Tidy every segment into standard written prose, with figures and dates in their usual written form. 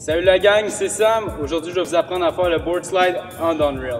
Salut la gang, c'est Sam. Aujourd'hui, je vais vous apprendre à faire le board slide en downrail.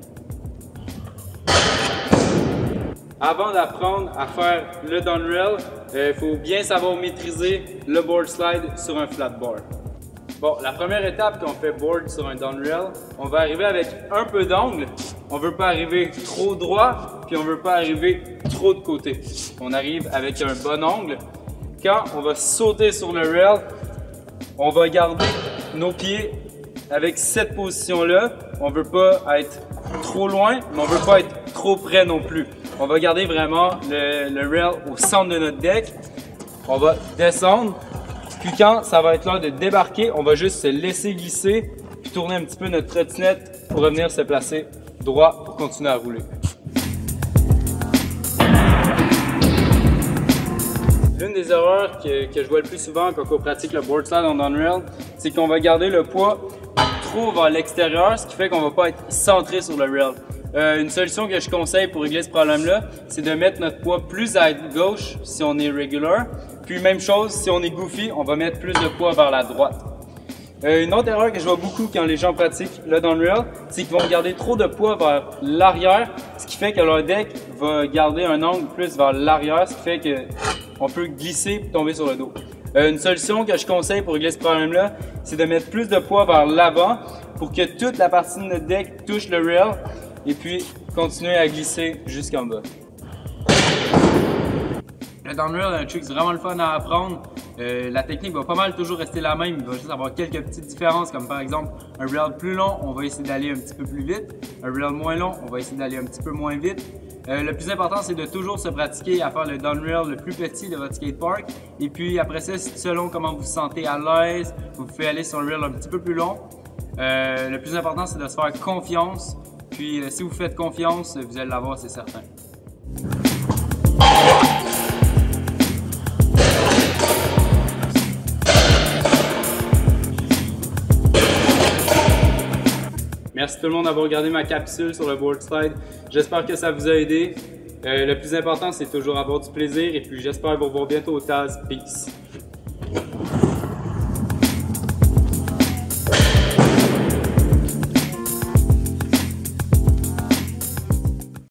Avant d'apprendre à faire le downrail, il faut bien savoir maîtriser le board slide sur un flat board. Bon, la première étape quand on fait board sur un downrail, on va arriver avec un peu d'angle. On ne veut pas arriver trop droit, puis on ne veut pas arriver trop de côté. On arrive avec un bon angle. Quand on va sauter sur le rail, on va garder nos pieds avec cette position-là. On ne veut pas être trop loin, mais on ne veut pas être trop près non plus. On va garder vraiment le rail au centre de notre deck. On va descendre. Puis quand ça va être l'heure de débarquer, on va juste se laisser glisser puis tourner un petit peu notre trottinette pour revenir se placer droit pour continuer à rouler. L'une des erreurs que je vois le plus souvent quand on pratique le board slide en downrail, c'est qu'on va garder le poids trop vers l'extérieur, ce qui fait qu'on ne va pas être centré sur le rail. Une solution que je conseille pour régler ce problème-là, c'est de mettre notre poids plus à gauche si on est regular. Puis même chose, si on est goofy, on va mettre plus de poids vers la droite. Une autre erreur que je vois beaucoup quand les gens pratiquent le downrail, c'est qu'ils vont garder trop de poids vers l'arrière, ce qui fait que leur deck va garder un angle plus vers l'arrière, ce qui fait qu'on peut glisser et tomber sur le dos. Une solution que je conseille pour régler ce problème-là, c'est de mettre plus de poids vers l'avant pour que toute la partie de notre deck touche le rail et puis continuer à glisser jusqu'en bas. Le downrail est un trick vraiment le fun à apprendre. La technique va pas mal toujours rester la même, il va juste avoir quelques petites différences, comme par exemple un rail plus long, on va essayer d'aller un petit peu plus vite. Un rail moins long, on va essayer d'aller un petit peu moins vite. Le plus important, c'est de toujours se pratiquer à faire le downrail le plus petit de votre skatepark. Et puis après ça, selon comment vous vous sentez à l'aise, vous pouvez aller sur un rail un petit peu plus long. Le plus important, c'est de se faire confiance. Puis si vous faites confiance, vous allez l'avoir, c'est certain. Merci tout le monde d'avoir regardé ma capsule sur le board slide. J'espère que ça vous a aidé. Le plus important, c'est toujours avoir du plaisir et puis j'espère vous revoir bientôt au Taz. Peace!